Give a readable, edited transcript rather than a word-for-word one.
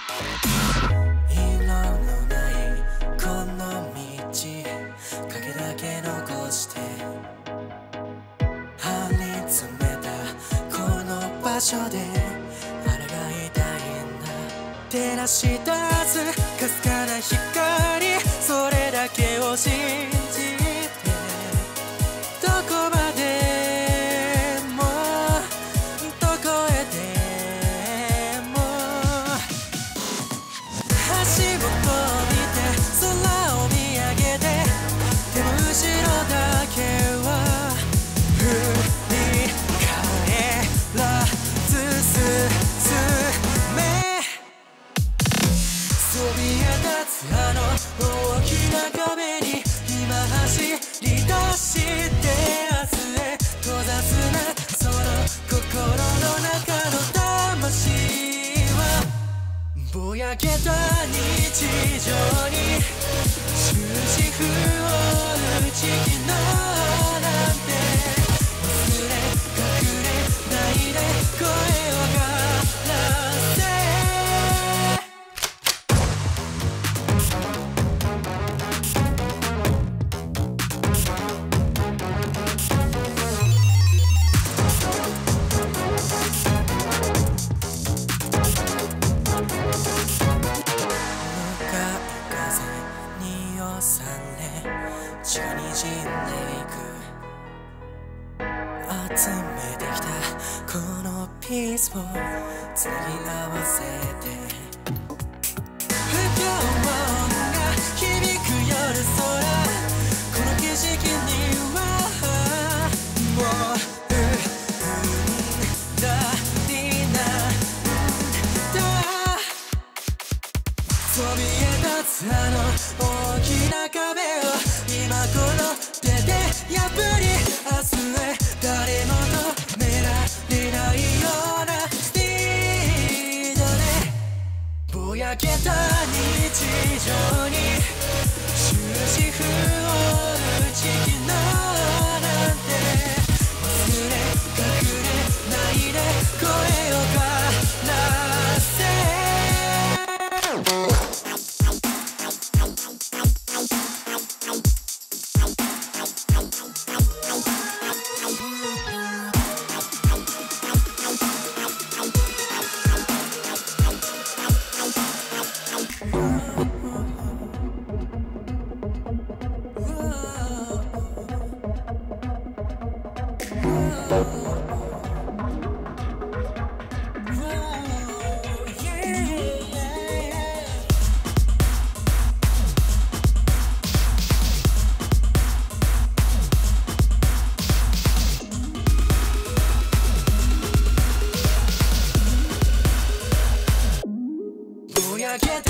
色のないこの道影だけ残して張り詰めたこの場所で抗いたいんだ。照らし出すかすかな光、それだけを信じてどこまでもどこへでも足元を見て空を見上げて、でも後ろだけは振り返らず進め、そびえ立つあの大きな壁に今走り出して明日へ閉ざすなその心の中の魂はぼやけた日常に終止符を打ち昨日なんて忘れ隠れないで声をからせ血がにじんでいく、集めてきたこのピースをつなぎ合わせて不協和音が響く夜空、この景色にはもううんだりなんだ、そびえ立つあの大きな壁を今この手で破り明日へ誰も止められないようなスピードでぼやけた日常に終止符を打ち昨日なんて忘れ隠れないで声をからせぼやけた